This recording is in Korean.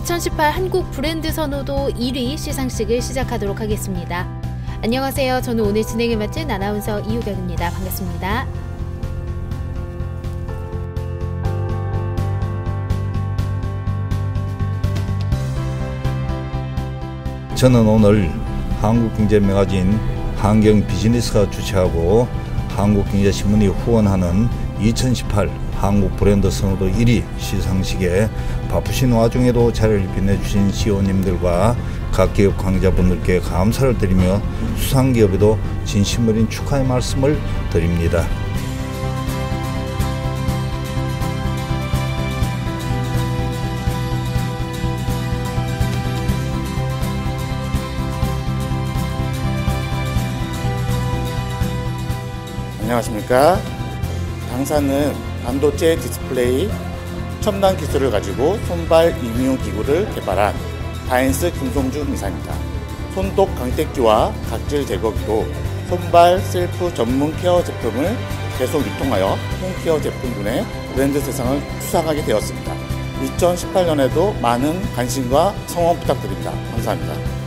2018 한국 브랜드 선호도 1위 시상식을 시작하도록 하겠습니다. 안녕하세요. 저는 오늘 진행을 맡은 아나운서 이유경입니다. 반갑습니다. 저는 오늘 한국경제매거진 환경비즈니스가 주최하고 한국경제신문이 후원하는 2018 한국 브랜드 선호도 1위 시상식에 바쁘신 와중에도 자리를 빛내주신 CEO님들과 각 기업 관계자분들께 감사를 드리며 수상기업에도 진심 어린 축하의 말씀을 드립니다. 안녕하십니까. 당사는 반도체 디스플레이 첨단 기술을 가지고 손발 이미용 기구를 개발한 다인스 김송준 이사입니다. 손독 강택기와 각질 제거기로 손발 셀프 전문 케어 제품을 계속 유통하여 홈케어 제품군의 브랜드 세상을 수상하게 되었습니다. 2018년에도 많은 관심과 성원 부탁드립니다. 감사합니다.